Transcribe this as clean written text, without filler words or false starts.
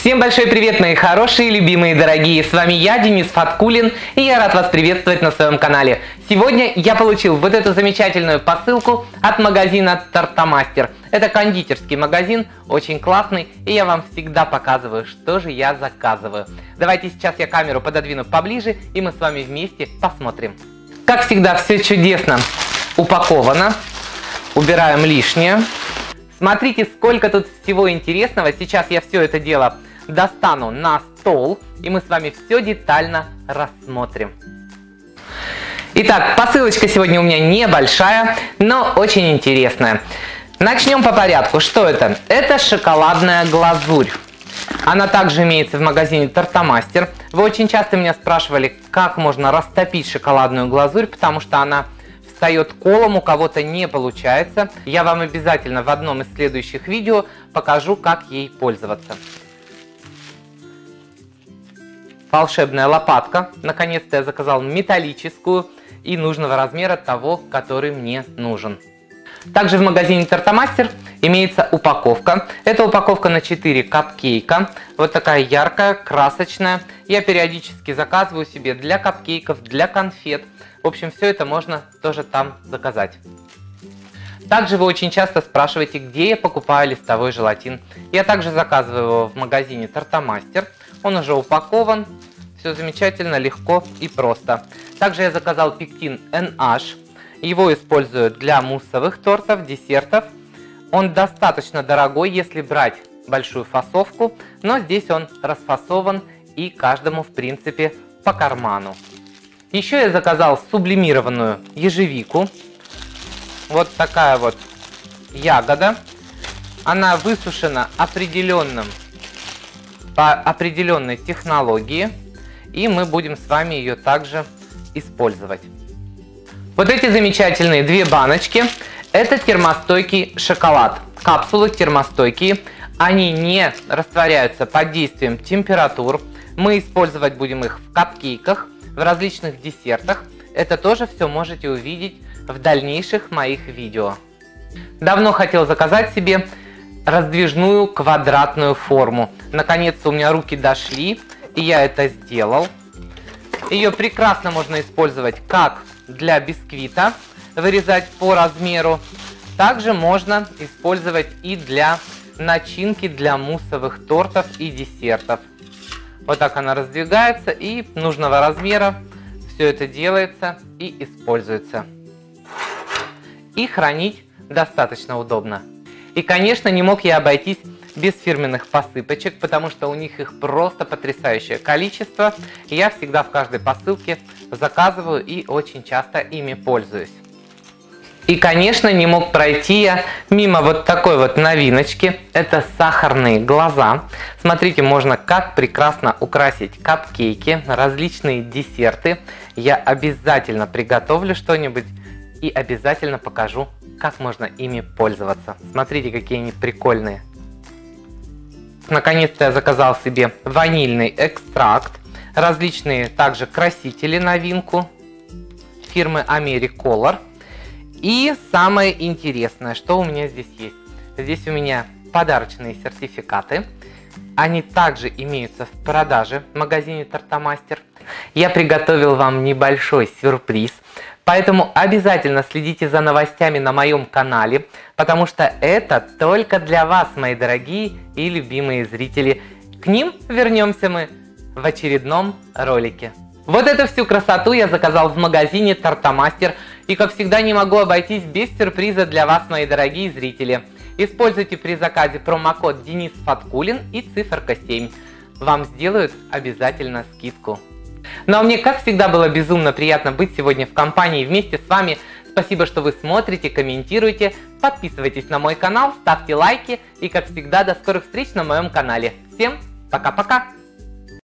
Всем большой привет, мои хорошие, любимые, дорогие! С вами я, Денис Фаткулин, и я рад вас приветствовать на своем канале. Сегодня я получил вот эту замечательную посылку от магазина Тортомастер. Это кондитерский магазин, очень классный, и я вам всегда показываю, что же я заказываю. Давайте сейчас я камеру пододвину поближе, и мы с вами вместе посмотрим. Как всегда, все чудесно упаковано. Убираем лишнее. Смотрите, сколько тут всего интересного. Сейчас я все это дело достану на стол, и мы с вами все детально рассмотрим. Итак, посылочка сегодня у меня небольшая, но очень интересная. Начнем по порядку. Что это? Это шоколадная глазурь. Она также имеется в магазине Тортомастер. Вы очень часто меня спрашивали, как можно растопить шоколадную глазурь, потому что она встает колом, у кого-то не получается. Я вам обязательно в одном из следующих видео покажу, как ей пользоваться. Волшебная лопатка. Наконец-то я заказал металлическую и нужного размера, того, который мне нужен. Также в магазине Тортомастер имеется упаковка. Это упаковка на 4 капкейка. Вот такая яркая, красочная. Я периодически заказываю себе для капкейков, для конфет. В общем, все это можно тоже там заказать. Также вы очень часто спрашиваете, где я покупаю листовой желатин. Я также заказываю его в магазине Тортомастер. Он уже упакован. Все замечательно, легко и просто. Также я заказал пектин NH. Его использую для муссовых тортов, десертов. Он достаточно дорогой, если брать большую фасовку, но здесь он расфасован и каждому, в принципе, по карману. Еще я заказал сублимированную ежевику. Вот такая вот ягода. Она высушена по определенной технологии, и мы будем с вами ее также использовать. Вот эти замечательные две баночки — это термостойкий шоколад. Капсулы термостойкие, они не растворяются под действием температур. Мы использовать будем их в капкейках, в различных десертах. Это тоже все можете увидеть в дальнейших моих видео. Давно хотел заказать себе раздвижную квадратную форму. Наконец-то у меня руки дошли, и я это сделал. Ее прекрасно можно использовать как для бисквита, вырезать по размеру. Также можно использовать и для начинки для муссовых тортов и десертов. Вот так она раздвигается, и нужного размера все это делается и используется. И хранить достаточно удобно. И, конечно, не мог я обойтись без фирменных посыпочек, потому что у них их просто потрясающее количество. И я всегда в каждой посылке заказываю и очень часто ими пользуюсь. И, конечно, не мог пройти я мимо вот такой вот новиночки. Это сахарные глаза. Смотрите, можно как прекрасно украсить капкейки, различные десерты. Я обязательно приготовлю что-нибудь и обязательно покажу, как можно ими пользоваться. Смотрите, какие они прикольные. Наконец-то я заказал себе ванильный экстракт. Различные также красители, новинку фирмы Americolor. И самое интересное, что у меня здесь есть. Здесь у меня подарочные сертификаты. Они также имеются в продаже в магазине Тортомастер. Я приготовил вам небольшой сюрприз. Поэтому обязательно следите за новостями на моем канале, потому что это только для вас, мои дорогие и любимые зрители. К ним вернемся мы в очередном ролике. Вот эту всю красоту я заказал в магазине Тортомастер. И, как всегда, не могу обойтись без сюрприза для вас, мои дорогие зрители. Используйте при заказе промокод Денис Фаткулин и циферка 7. Вам сделают обязательно скидку. Ну а мне, как всегда, было безумно приятно быть сегодня в компании вместе с вами. Спасибо, что вы смотрите, комментируете, подписывайтесь на мой канал, ставьте лайки. И, как всегда, до скорых встреч на моем канале. Всем пока-пока!